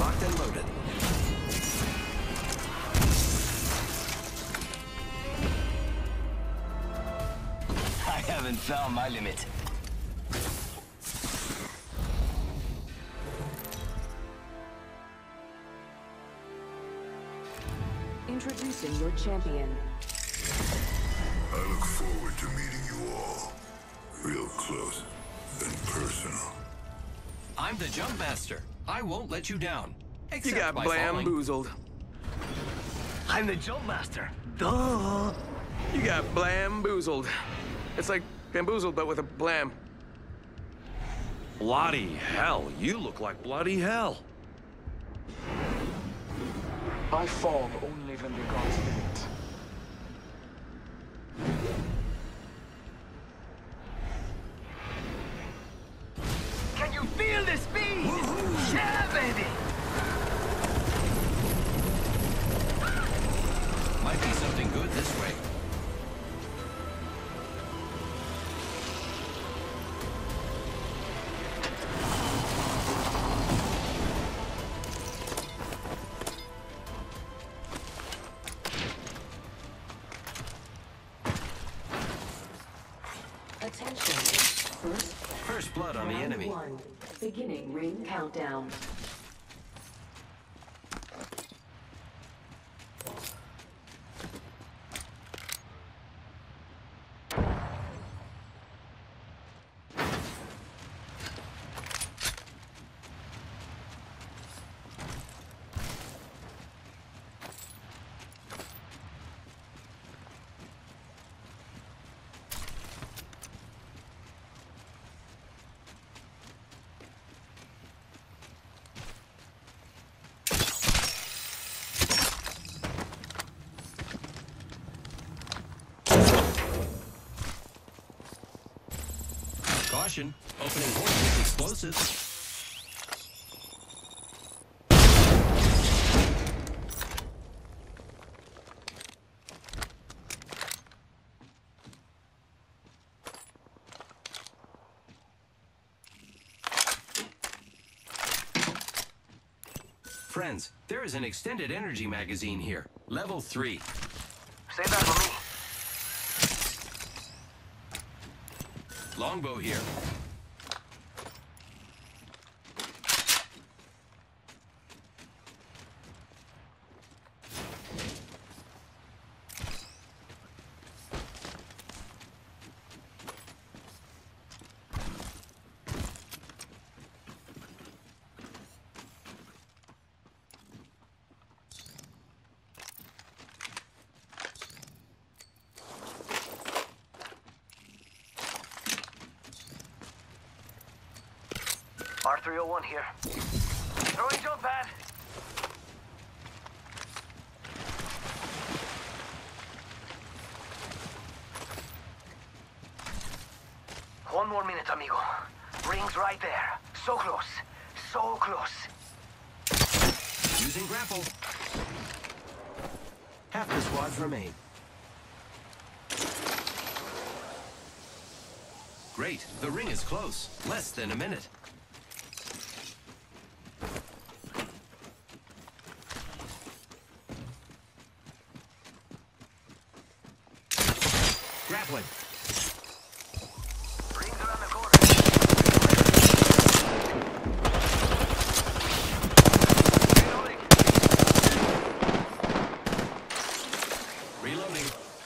locked and loaded. I haven't found my limit. Introducing your champion. I look forward to meeting you all. Real close and personal. I'm the Jump Master. I won't let you down. You Except got by falling. bamboozled. I'm the Jump Master. Duh. You got bamboozled. It's like bamboozled, but with a blam. Bloody hell, you look like bloody hell. I fall only when the gods limit. Can you feel the speed? Yeah, baby. Might be something good this way. Attention. First blood on the round enemy. 1. Beginning ring countdown. Caution, opening point with explosives. Friends, there is an extended energy magazine here. Level 3. Save that for me. Longbow here. R301 here. Throwing jump pad. One more minute, amigo. Ring's right there. So close. So close. Using grapple. Half the squads remain. Great, the ring is close. Less than a minute. Grappling. Rings around the corner. Reloading. Reloading.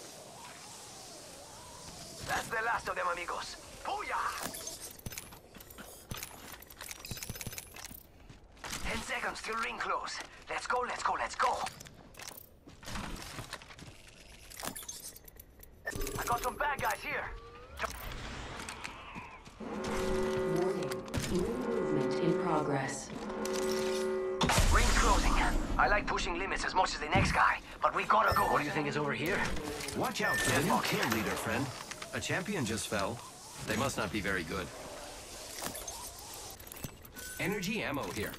That's the last of them, amigos. Booyah! 10 seconds till ring close. Let's go, let's go, let's go. I got some bad guys here. Warning. Ring movement in progress. Ring's closing. I like pushing limits as much as the next guy, but we gotta go. What do you think is over here? Watch out for the new kill leader, friend. A champion just fell. They must not be very good. Energy ammo here.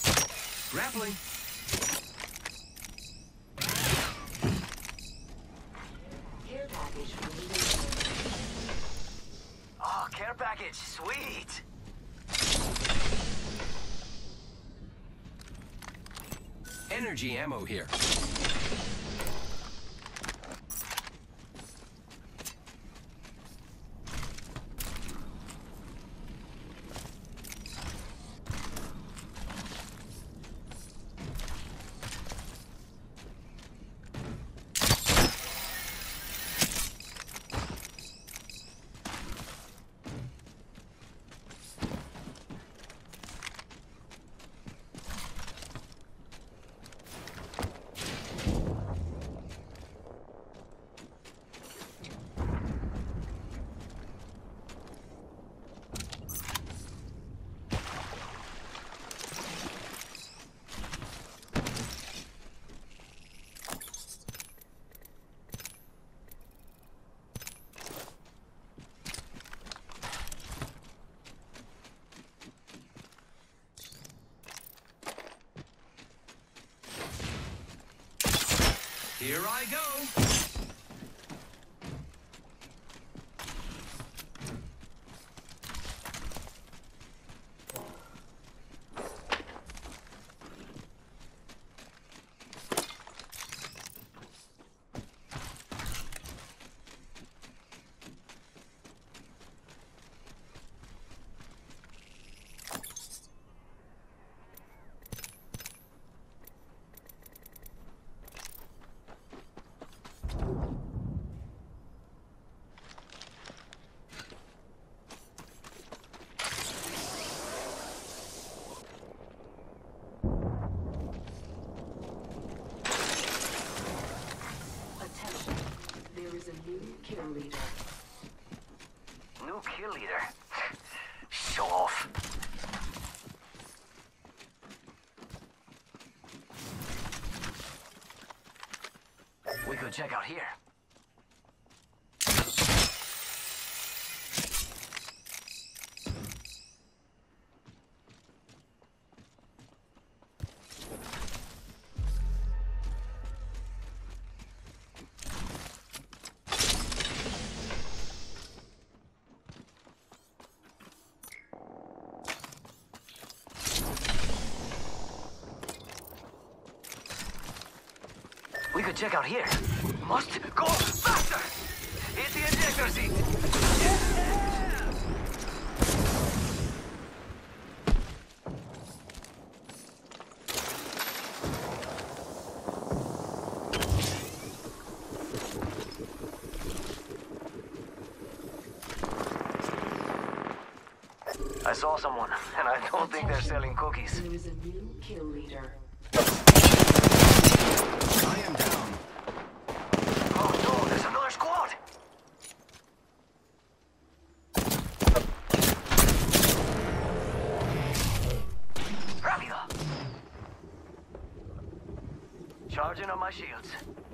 Grappling. damage. Sweet. Energy ammo here. Here I go. Attention. There is a new kill leader. New kill leader. Show off. We could check out here. We could check out here. Must go faster! Hit the ejector seat! I saw someone, and I don't think they're selling cookies. There is a new kill leader. I am down. Oh no, there's another squad! Rápido! Charging on my shields.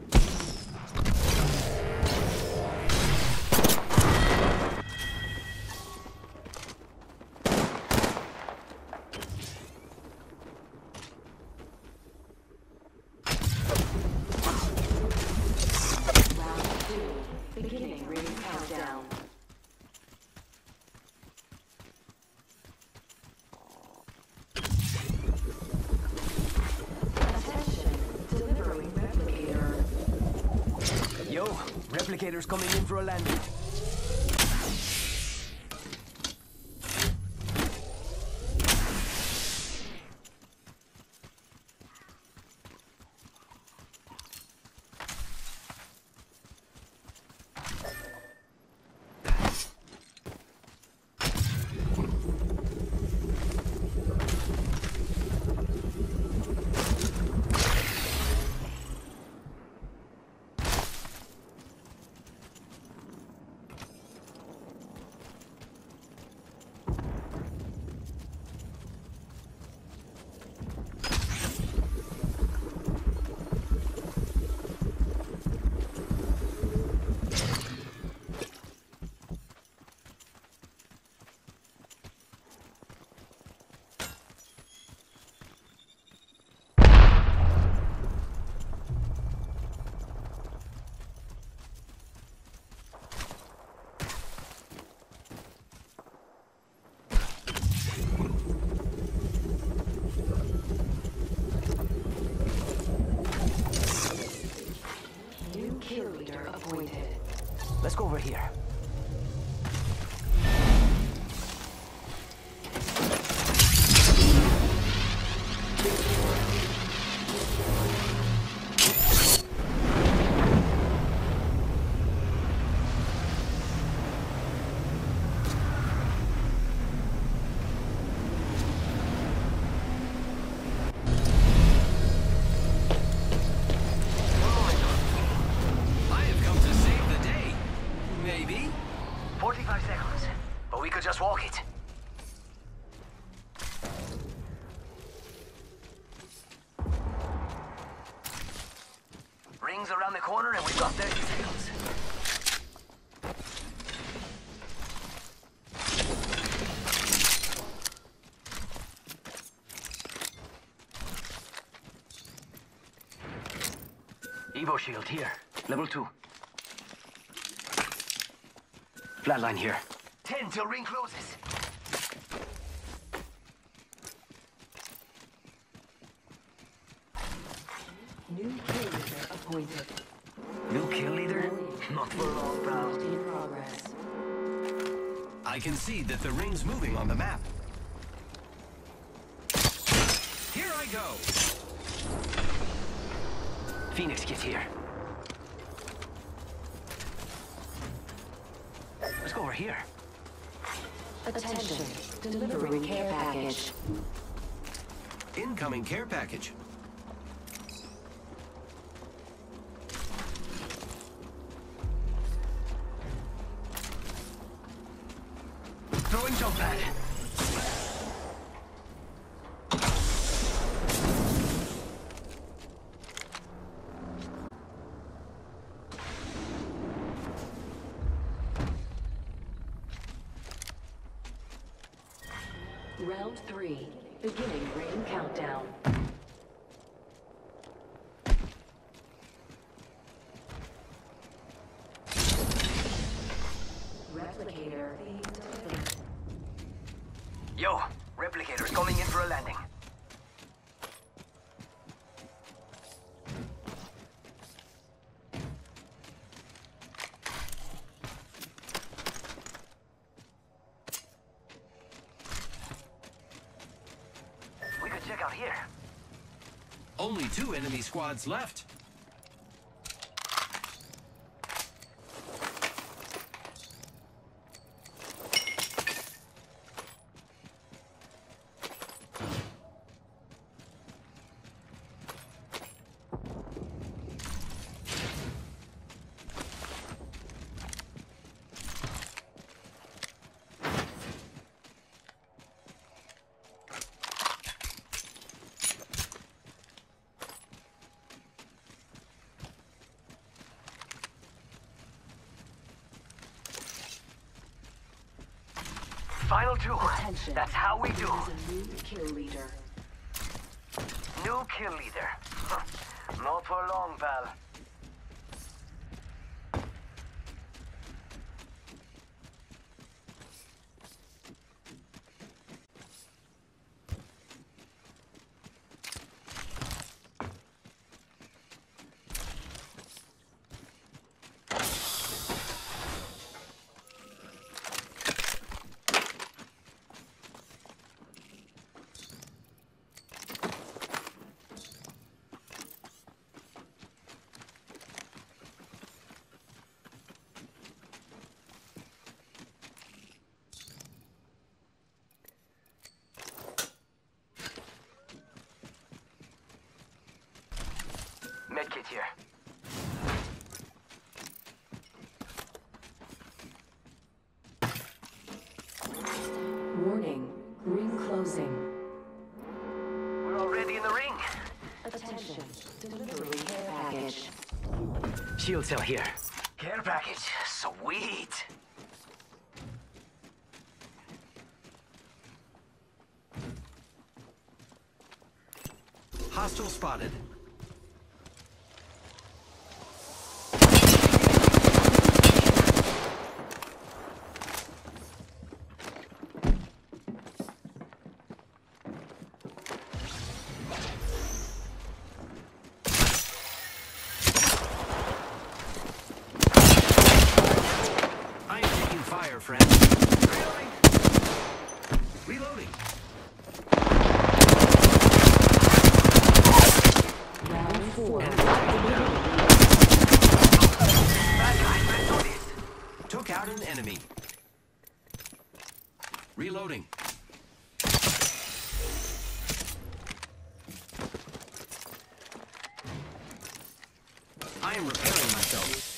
Beginning ring countdown. Attention, delivering replicator. Yo, replicator's coming in for a landing. Let's go over here. I have come to save the day. Maybe? 45 seconds, but we could just walk it. Rings around the corner and we've got 30 seconds. Evo shield here, level 2. Flatline here. 10 till ring closes. New kill leader appointed. New kill leader? Not for long, pal. In progress. I can see that the ring's moving on the map. Here I go. Phoenix kit here. Let's go over here. Attention. Delivering care package. Incoming care package. Throwing jump pad. Round 3. Beginning ring countdown. Replicator being delivered. Yo, replicator's coming in for a landing. We could check out here. Only 2 enemy squads left. Final 2. Attention. That's how we do. There is a new kill leader. New kill leader. Not for long, pal. Medkit here. Warning. Ring closing. We're already in the ring. Attention. Delivering care package. Shield cell here. Care package. Sweet. Hostile spotted. Reloading. Round 4. Bad guys, let's do this. Took out an enemy. Reloading. I am repairing myself.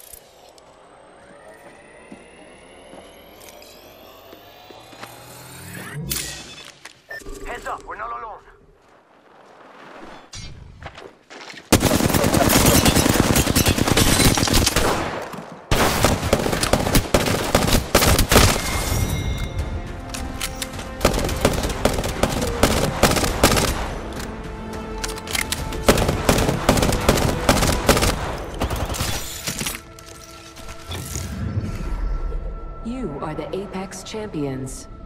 Heads up, we're not alone. You are the Apex Champions.